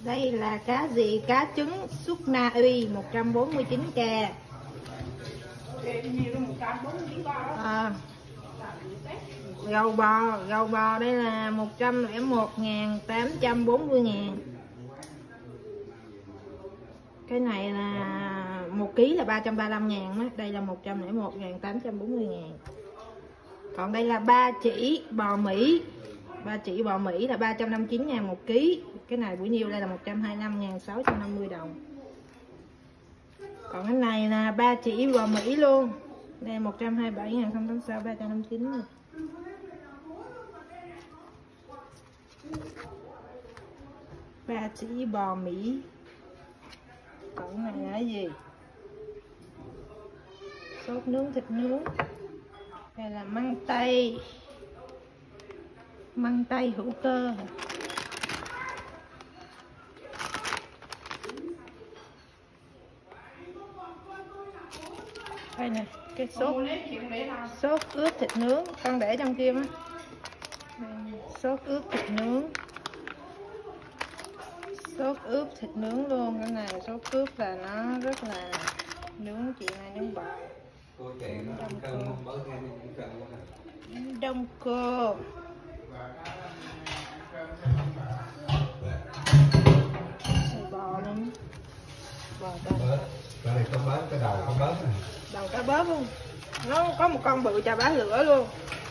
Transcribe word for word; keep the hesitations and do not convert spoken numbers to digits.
Đây là cá gì? Cá trứng súp Na Uy một trăm bốn mươi chín k. À, gầu bò, gầu bò đây là một trăm lẻ một ngàn tám trăm bốn mươi ngàn. Cái này là một ký là ba trăm ba mươi lăm ngàn đó. Đây là một trăm lẻ một ngàn tám trăm bốn mươi ngàn. Còn đây là ba chỉ bò Mỹ. Ba chỉ bò Mỹ là ba trăm năm mươi chín ngàn một ký. Cái này bữa nhiêu đây là một trăm hai mươi lăm ngàn sáu trăm năm mươi đồng. Còn cái này là ba chỉ bò Mỹ luôn. Đây là một trăm hai mươi bảy ngàn không tám sáu, ba trăm năm mươi chín rồi. Ba chỉ bò Mỹ. Còn cái này là cái gì? Sốt nướng thịt nướng. Đây là măng tây. Măng tây hữu cơ. Đây nè, cái sốt sốt ướp thịt nướng, con để trong kia á. Sốt ướp thịt nướng. Sốt ướp thịt nướng luôn, cái này sốt ướp là nó rất là nướng chị này nướng bò. Đông cô. Bò luôn. Bò ta. Cái này có bớt, cái đầu có bớt này. Đầu cá bớt luôn. Nó có một con bự chà bá lửa luôn.